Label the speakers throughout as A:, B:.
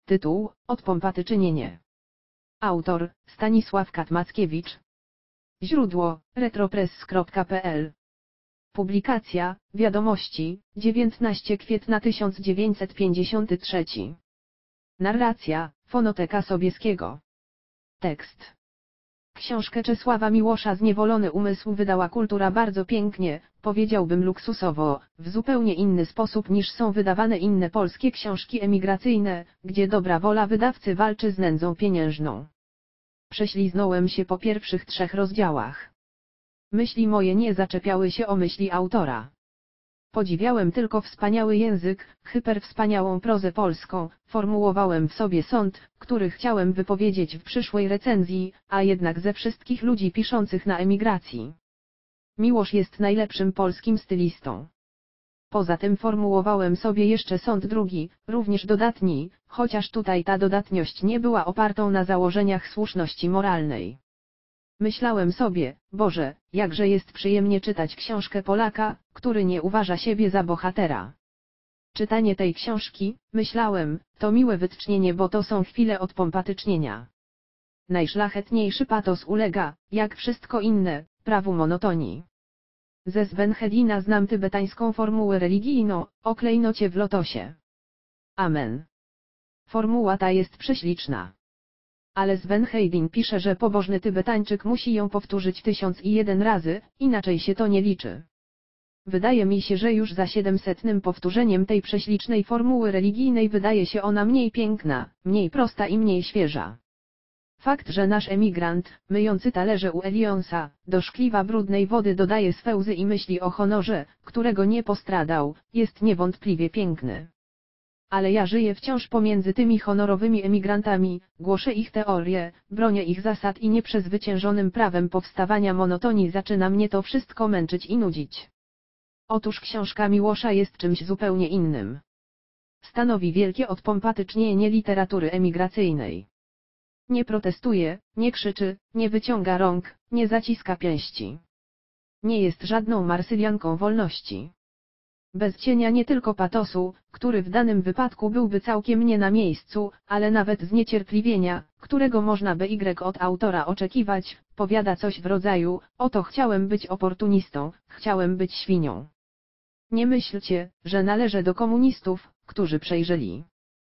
A: Tytuł: Odpompaty czynienie. Autor: Stanisław Katmackiewicz. Źródło: retropress.pl. Publikacja: Wiadomości, 19 kwietnia 1953. Narracja: Fonoteka Sobieskiego. Tekst. Książkę Czesława Miłosza Zniewolony umysł wydała Kultura bardzo pięknie, powiedziałbym luksusowo, w zupełnie inny sposób niż są wydawane inne polskie książki emigracyjne, gdzie dobra wola wydawcy walczy z nędzą pieniężną. Prześliznąłem się po pierwszych 3 rozdziałach. Myśli moje nie zaczepiały się o myśli autora. Podziwiałem tylko wspaniały język, hyperwspaniałą prozę polską, formułowałem w sobie sąd, który chciałem wypowiedzieć w przyszłej recenzji, a jednak ze wszystkich ludzi piszących na emigracji. Miłosz jest najlepszym polskim stylistą. Poza tym formułowałem sobie jeszcze sąd drugi, również dodatni, chociaż tutaj ta dodatniość nie była opartą na założeniach słuszności moralnej. Myślałem sobie, Boże, jakże jest przyjemnie czytać książkę Polaka, który nie uważa siebie za bohatera. Czytanie tej książki, myślałem, to miłe wytchnienie, bo to są chwile odpompatycznienia. Najszlachetniejszy patos ulega, jak wszystko inne, prawu monotonii. Ze Svenhedina znam tybetańską formułę religijną, o klejnocie w lotosie. Amen. Formuła ta jest prześliczna. Ale Svenhedin pisze, że pobożny Tybetańczyk musi ją powtórzyć 1001 razy, inaczej się to nie liczy. Wydaje mi się, że już za 700 powtórzeniem tej prześlicznej formuły religijnej wydaje się ona mniej piękna, mniej prosta i mniej świeża. Fakt, że nasz emigrant, myjący talerze u Elionsa, do szkliwa brudnej wody dodaje swe łzy i myśli o honorze, którego nie postradał, jest niewątpliwie piękny. Ale ja żyję wciąż pomiędzy tymi honorowymi emigrantami, głoszę ich teorie, bronię ich zasad i nieprzezwyciężonym prawem powstawania monotonii zaczyna mnie to wszystko męczyć i nudzić. Otóż książka Miłosza jest czymś zupełnie innym. Stanowi wielkie odpompatycznienie literatury emigracyjnej. Nie protestuje, nie krzyczy, nie wyciąga rąk, nie zaciska pięści. Nie jest żadną Marsylianką wolności. Bez cienia nie tylko patosu, który w danym wypadku byłby całkiem nie na miejscu, ale nawet zniecierpliwienia, którego można by od autora oczekiwać, powiada coś w rodzaju: oto chciałem być oportunistą, chciałem być świnią. Nie myślcie, że należę do komunistów, którzy przejrzeli.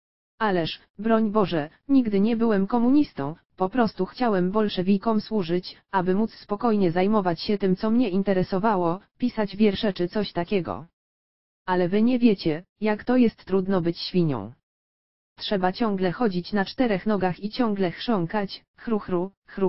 A: Ależ, broń Boże, nigdy nie byłem komunistą, po prostu chciałem bolszewikom służyć, aby móc spokojnie zajmować się tym, co mnie interesowało, pisać wiersze czy coś takiego. Ale wy nie wiecie, jak to jest trudno być świnią. Trzeba ciągle chodzić na 4 nogach i ciągle chrząkać, chru.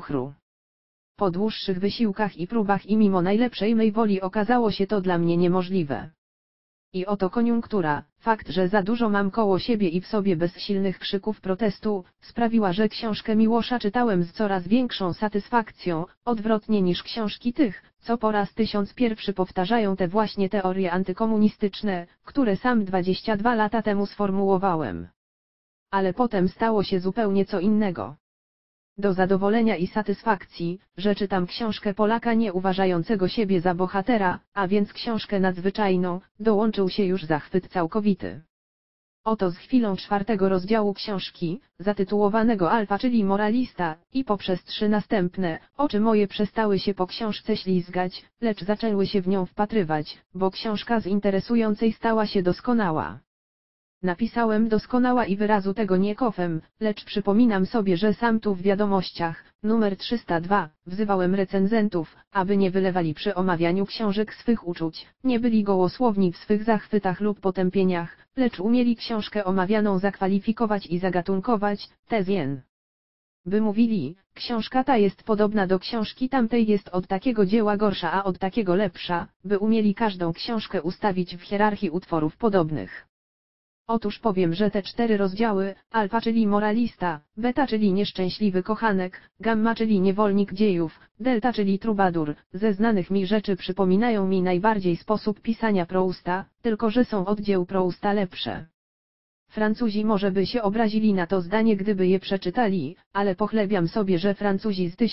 A: Po dłuższych wysiłkach i próbach i mimo najlepszej mej woli okazało się to dla mnie niemożliwe. I oto koniunktura, fakt, że za dużo mam koło siebie i w sobie bez silnych krzyków protestu, sprawiła, że książkę Miłosza czytałem z coraz większą satysfakcją, odwrotnie niż książki tych, co po raz 1001 powtarzają te właśnie teorie antykomunistyczne, które sam 22 lata temu sformułowałem. Ale potem stało się zupełnie co innego. Do zadowolenia i satysfakcji, że czytam książkę Polaka nie uważającego siebie za bohatera, a więc książkę nadzwyczajną, dołączył się już zachwyt całkowity. Oto z chwilą 4 rozdziału książki, zatytułowanego Alfa, czyli moralista, i poprzez 3 następne, oczy moje przestały się po książce ślizgać, lecz zaczęły się w nią wpatrywać, bo książka z interesującej stała się doskonała. Napisałem doskonała i wyrazu tego nie kofem, lecz przypominam sobie, że sam tu w wiadomościach, numer 302, wzywałem recenzentów, aby nie wylewali przy omawianiu książek swych uczuć, nie byli gołosłowni w swych zachwytach lub potępieniach, lecz umieli książkę omawianą zakwalifikować i zagatunkować, tezjen. By mówili, książka ta jest podobna do książki tamtej, jest od takiego dzieła gorsza, a od takiego lepsza, by umieli każdą książkę ustawić w hierarchii utworów podobnych. Otóż powiem, że te 4 rozdziały, alfa czyli moralista, beta czyli nieszczęśliwy kochanek, gamma czyli niewolnik dziejów, delta czyli trubadur, ze znanych mi rzeczy przypominają mi najbardziej sposób pisania Prousta, tylko że są od dzieł Prousta lepsze. Francuzi może by się obrazili na to zdanie, gdyby je przeczytali, ale pochlebiam sobie, że Francuzi z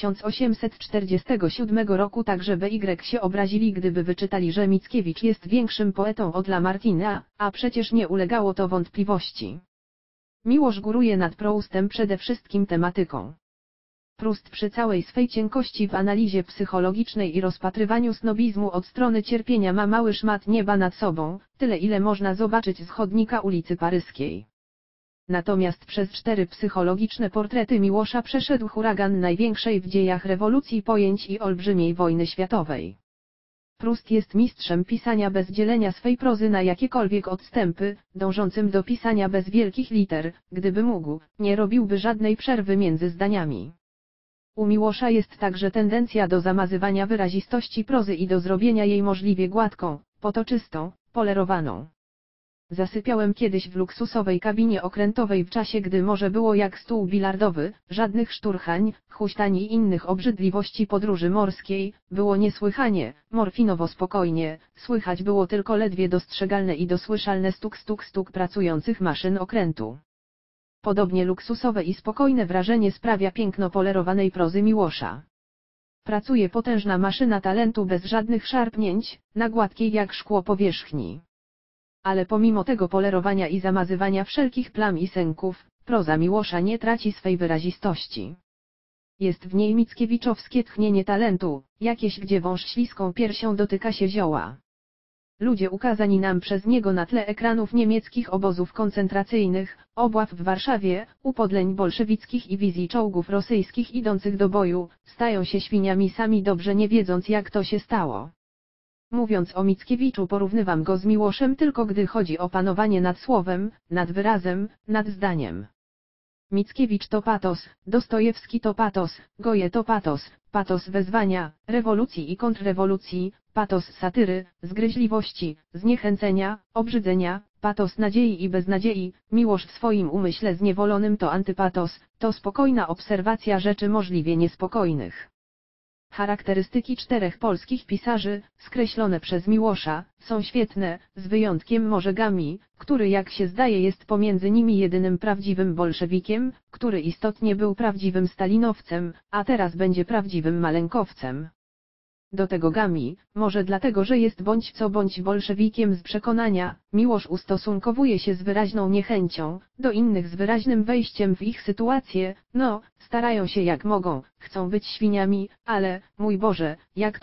A: 1847 roku także by się obrazili, gdyby wyczytali, że Mickiewicz jest większym poetą od Lamartina, a przecież nie ulegało to wątpliwości. Miłosz góruje nad Proustem przede wszystkim tematyką. Proust przy całej swej cienkości w analizie psychologicznej i rozpatrywaniu snobizmu od strony cierpienia ma mały szmat nieba nad sobą, tyle ile można zobaczyć z chodnika ulicy Paryskiej. Natomiast przez 4 psychologiczne portrety Miłosza przeszedł huragan największej w dziejach rewolucji pojęć i olbrzymiej wojny światowej. Proust jest mistrzem pisania bez dzielenia swej prozy na jakiekolwiek odstępy, dążącym do pisania bez wielkich liter, gdyby mógł, nie robiłby żadnej przerwy między zdaniami. U Miłosza jest także tendencja do zamazywania wyrazistości prozy i do zrobienia jej możliwie gładką, potoczystą, polerowaną. Zasypiałem kiedyś w luksusowej kabinie okrętowej w czasie, gdy morze było jak stół bilardowy, żadnych szturchań, huśtań i innych obrzydliwości podróży morskiej, było niesłychanie, morfinowo spokojnie, słychać było tylko ledwie dostrzegalne i dosłyszalne stuk pracujących maszyn okrętu. Podobnie luksusowe i spokojne wrażenie sprawia piękno polerowanej prozy Miłosza. Pracuje potężna maszyna talentu bez żadnych szarpnięć, na gładkiej jak szkło powierzchni. Ale pomimo tego polerowania i zamazywania wszelkich plam i sęków, proza Miłosza nie traci swej wyrazistości. Jest w niej mickiewiczowskie tchnienie talentu, jakieś gdzie wąż śliską piersią dotyka się zioła. Ludzie ukazani nam przez niego na tle ekranów niemieckich obozów koncentracyjnych, obław w Warszawie, upodleń bolszewickich i wizji czołgów rosyjskich idących do boju, stają się świniami sami dobrze nie wiedząc jak to się stało. Mówiąc o Mickiewiczu porównywam go z Miłoszem tylko gdy chodzi o panowanie nad słowem, nad wyrazem, nad zdaniem. Mickiewicz to patos, Dostojewski to patos, Goje to patos, patos wezwania, rewolucji i kontrrewolucji, patos satyry, zgryźliwości, zniechęcenia, obrzydzenia, patos nadziei i beznadziei, Miłosz w swoim umyśle zniewolonym to antypatos, to spokojna obserwacja rzeczy możliwie niespokojnych. Charakterystyki 4 polskich pisarzy, skreślone przez Miłosza, są świetne, z wyjątkiem może Gami, który jak się zdaje jest pomiędzy nimi jedynym prawdziwym bolszewikiem, który istotnie był prawdziwym stalinowcem, a teraz będzie prawdziwym malenkowcem. Do tego Gami, może dlatego że jest bądź co bądź bolszewikiem z przekonania, Miłosz ustosunkowuje się z wyraźną niechęcią, do innych z wyraźnym wejściem w ich sytuację, no, starają się jak mogą, chcą być świniami, ale, mój Boże,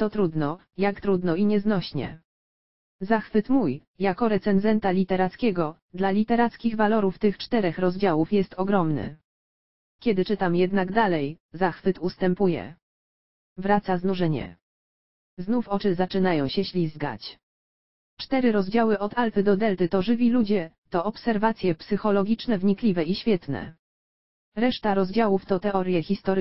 A: jak trudno i nieznośnie. Zachwyt mój, jako recenzenta literackiego, dla literackich walorów tych 4 rozdziałów jest ogromny. Kiedy czytam jednak dalej, zachwyt ustępuje. Wraca znużenie. Znów oczy zaczynają się ślizgać. 4 rozdziały od Alfy do Delty to żywi ludzie, to obserwacje psychologiczne wnikliwe i świetne. Reszta rozdziałów to teorie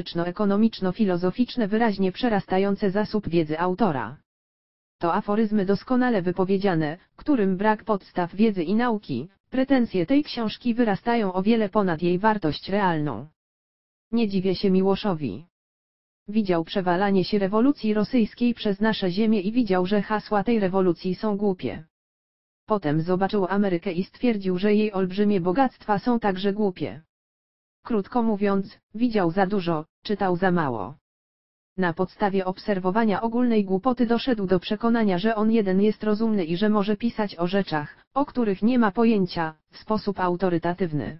A: historyczno-ekonomiczno-filozoficzne wyraźnie przerastające zasób wiedzy autora. To aforyzmy doskonale wypowiedziane, którym brak podstaw wiedzy i nauki, pretensje tej książki wyrastają o wiele ponad jej wartość realną. Nie dziwię się Miłoszowi. Widział przewalanie się rewolucji rosyjskiej przez nasze ziemię i widział, że hasła tej rewolucji są głupie. Potem zobaczył Amerykę i stwierdził, że jej olbrzymie bogactwa są także głupie. Krótko mówiąc, widział za dużo, czytał za mało. Na podstawie obserwowania ogólnej głupoty doszedł do przekonania, że on jeden jest rozumny i że może pisać o rzeczach, o których nie ma pojęcia, w sposób autorytatywny.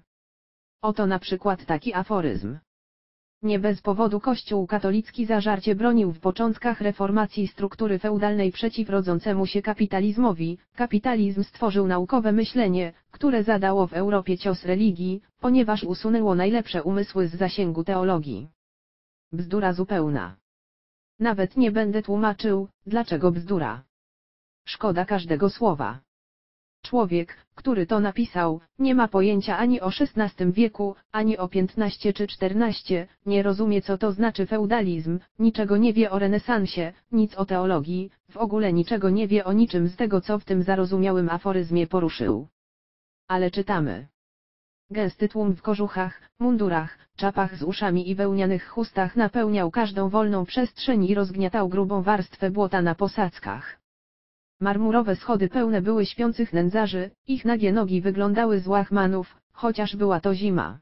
A: Oto na przykład taki aforyzm. Nie bez powodu Kościół katolicki zażarcie bronił w początkach reformacji struktury feudalnej przeciw rodzącemu się kapitalizmowi. Kapitalizm stworzył naukowe myślenie, które zadało w Europie cios religii, ponieważ usunęło najlepsze umysły z zasięgu teologii. Bzdura zupełna. Nawet nie będę tłumaczył, dlaczego bzdura. Szkoda każdego słowa. Człowiek, który to napisał, nie ma pojęcia ani o XVI wieku, ani o XV czy XIV, nie rozumie co to znaczy feudalizm, niczego nie wie o renesansie, nic o teologii, w ogóle niczego nie wie o niczym z tego co w tym zarozumiałym aforyzmie poruszył. Ale czytamy. Gęsty tłum w kożuchach, mundurach, czapach z uszami i wełnianych chustach napełniał każdą wolną przestrzeń i rozgniatał grubą warstwę błota na posadzkach. Marmurowe schody pełne były śpiących nędzarzy, ich nagie nogi wyglądały z łachmanów, chociaż była to zima.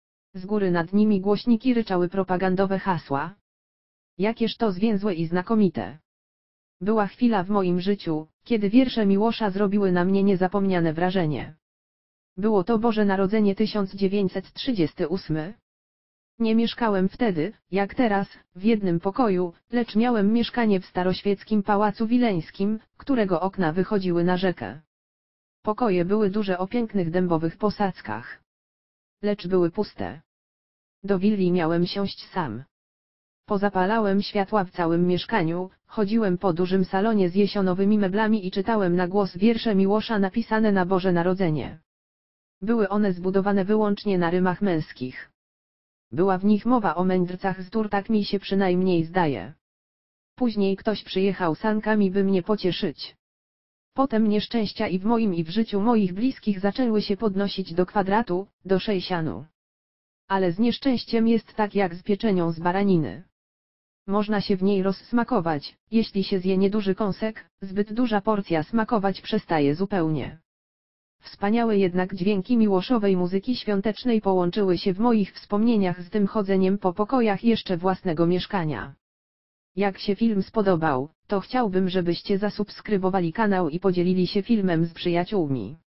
A: Z góry nad nimi głośniki ryczały propagandowe hasła. Jakież to zwięzłe i znakomite. Była chwila w moim życiu, kiedy wiersze Miłosza zrobiły na mnie niezapomniane wrażenie. Było to Boże Narodzenie 1938. Nie mieszkałem wtedy, jak teraz, w jednym pokoju, lecz miałem mieszkanie w staroświeckim pałacu wileńskim, którego okna wychodziły na rzekę. Pokoje były duże o pięknych dębowych posadzkach. Lecz były puste. Do willi miałem siąść sam. Pozapalałem światła w całym mieszkaniu, chodziłem po dużym salonie z jesionowymi meblami i czytałem na głos wiersze Miłosza napisane na Boże Narodzenie. Były one zbudowane wyłącznie na rymach męskich. Była w nich mowa o mędrcach z dur, tak mi się przynajmniej zdaje. Później ktoś przyjechał sankami, by mnie pocieszyć. Potem nieszczęścia i w moim i w życiu moich bliskich zaczęły się podnosić do kwadratu, do szejsianu. Ale z nieszczęściem jest tak jak z pieczenią z baraniny. Można się w niej rozsmakować, jeśli się zje nieduży kąsek, zbyt duża porcja smakować przestaje zupełnie. Wspaniałe jednak dźwięki Miłoszowej muzyki świątecznej połączyły się w moich wspomnieniach z tym chodzeniem po pokojach jeszcze własnego mieszkania. Jak się film spodobał, to chciałbym, żebyście zasubskrybowali kanał i podzielili się filmem z przyjaciółmi.